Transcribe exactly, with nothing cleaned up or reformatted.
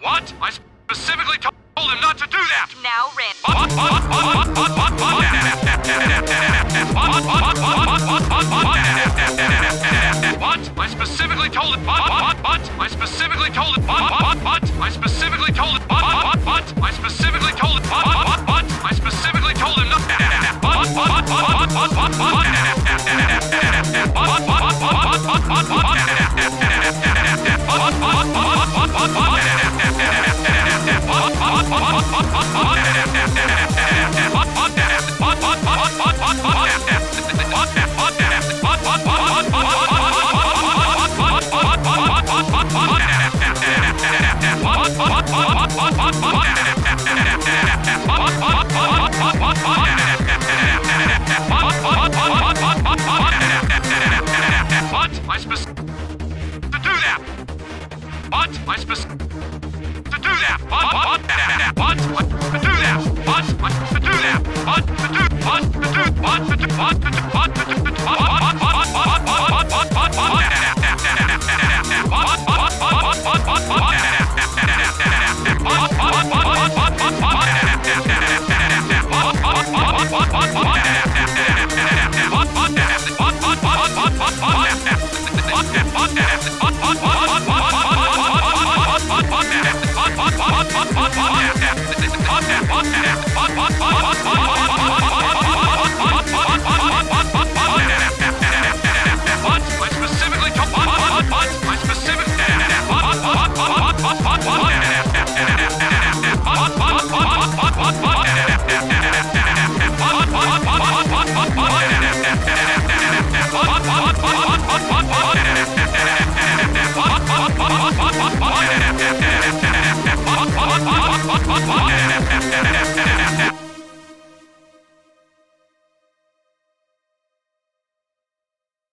What? I specifically told him not to do that! Now, Rand. What? I specifically told him. What? I specifically told him. What? I specifically told him. What? I specifically told him. What? I specifically told him not. I specifically to do that. What? I specifically to do that. What? What? To do that. What? To do that. What? To do. What? To do. What? To do. What? To do. What? To do. What?